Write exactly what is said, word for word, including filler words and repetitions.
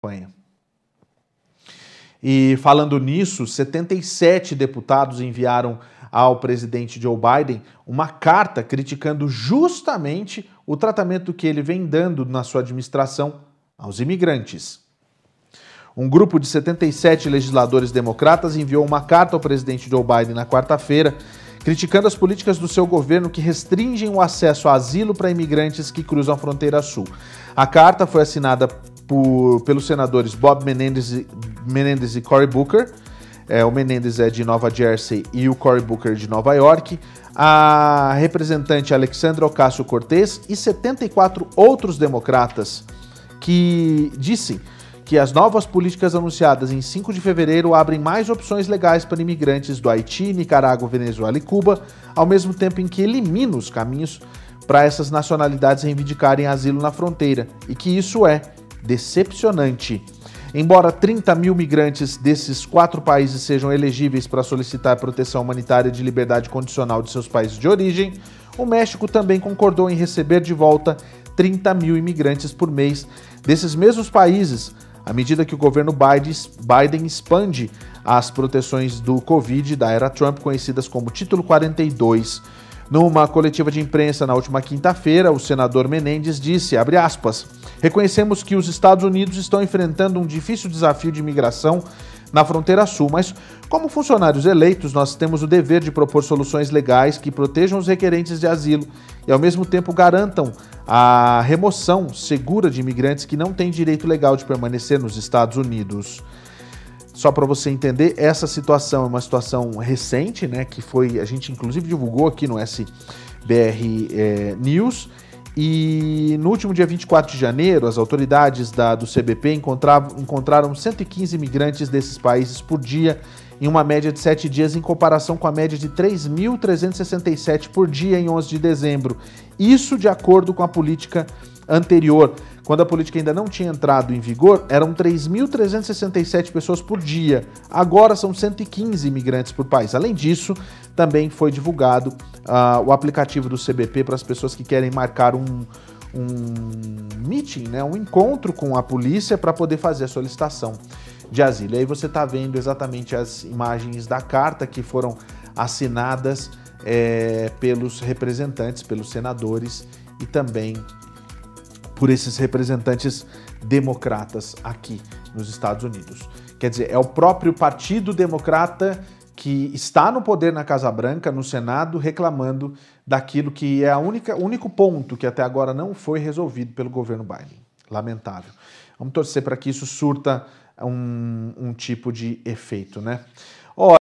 Espanha. E falando nisso, setenta e sete deputados enviaram ao presidente Joe Biden uma carta criticando justamente o tratamento que ele vem dando na sua administração aos imigrantes. Um grupo de setenta e sete legisladores democratas enviou uma carta ao presidente Joe Biden na quarta-feira, criticando as políticas do seu governo que restringem o acesso a asilo para imigrantes que cruzam a fronteira sul. A carta foi assinada por, pelos senadores Bob Menendez, Menendez e Cory Booker. É, o Menendez é de Nova Jersey e o Cory Booker de Nova York. A representante Alexandra Ocasio-Cortez e setenta e quatro outros democratas que disse que as novas políticas anunciadas em cinco de fevereiro abrem mais opções legais para imigrantes do Haiti, Nicarágua, Venezuela e Cuba, ao mesmo tempo em que elimina os caminhos para essas nacionalidades reivindicarem asilo na fronteira, e que isso é decepcionante. Embora trinta mil migrantes desses quatro países sejam elegíveis para solicitar proteção humanitária de liberdade condicional de seus países de origem, o México também concordou em receber de volta trinta mil imigrantes por mês desses mesmos países, à medida que o governo Biden expande as proteções do Covid da era Trump, conhecidas como Título quarenta e dois. Numa coletiva de imprensa na última quinta-feira, o senador Menendez disse, abre aspas, reconhecemos que os Estados Unidos estão enfrentando um difícil desafio de imigração na fronteira sul, mas como funcionários eleitos, nós temos o dever de propor soluções legais que protejam os requerentes de asilo e, ao mesmo tempo, garantam a remoção segura de imigrantes que não têm direito legal de permanecer nos Estados Unidos. Só para você entender, essa situação é uma situação recente, né, que foi, a gente inclusive divulgou aqui no S B R é, News, e no último dia vinte e quatro de janeiro, as autoridades da, do C B P encontravam, encontraram cento e quinze imigrantes desses países por dia, em uma média de sete dias, em comparação com a média de três mil trezentos e sessenta e sete por dia em onze de dezembro. Isso de acordo com a política anterior. Quando a política ainda não tinha entrado em vigor, eram três mil trezentos e sessenta e sete pessoas por dia. Agora são cento e quinze imigrantes por país. Além disso, também foi divulgado uh, o aplicativo do C B P para as pessoas que querem marcar um, um meeting, né, um encontro com a polícia para poder fazer a solicitação de asilo. E aí você está vendo exatamente as imagens da carta que foram assinadas é, pelos representantes, pelos senadores e também por esses representantes democratas aqui nos Estados Unidos. Quer dizer, é o próprio Partido Democrata que está no poder na Casa Branca, no Senado, reclamando daquilo que é a única, o único ponto que até agora não foi resolvido pelo governo Biden. Lamentável. Vamos torcer para que isso surta um, um tipo de efeito, né?